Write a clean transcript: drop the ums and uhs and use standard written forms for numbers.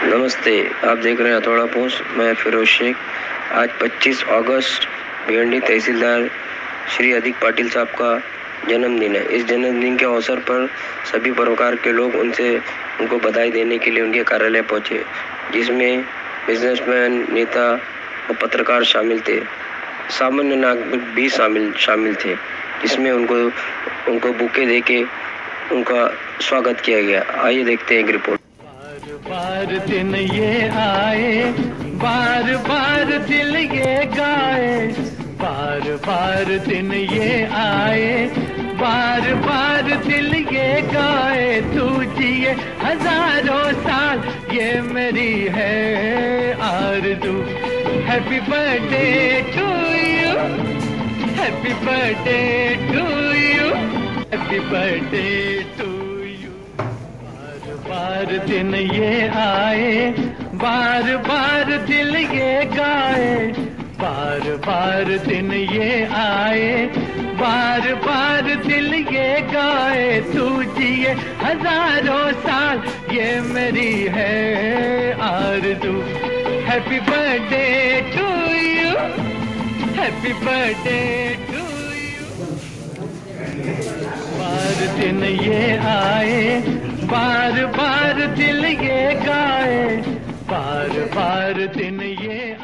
नमस्ते, आप देख रहे हैं हथौड़ा पोस्ट। मैं फिरोज शेख। आज 25 अगस्त भिवंडी तहसीलदार श्री अधिक पाटिल साहब का जन्मदिन है। इस जन्मदिन के अवसर पर सभी प्रकार के लोग उनको बधाई देने के लिए उनके कार्यालय पहुंचे, जिसमें बिजनेसमैन, नेता और पत्रकार शामिल थे। सामान्य नागरिक भी शामिल थे, जिसमें उनको बुके देके उनका स्वागत किया गया। आइए देखते हैं एक रिपोर्ट। बार दिन ये आए, बार बार दिल ये गाए, बार बार दिन ये आए, बार बार दिल ये गाए। तू जिए हजारों साल, ये मेरी है आरज़ू। Happy birthday to you, happy birthday to you, happy birthday to you. बार दिन ये आए, बार बार दिल ये गाए, बार बार दिन ये आए, बार बार दिल ये गाए। तू जिए हजारों साल, ये मेरी है आरज़ू। Happy birthday to you, happy birthday to you. बार दिन ये आए, बार बार दिल ये गाए, बार बार दिन ये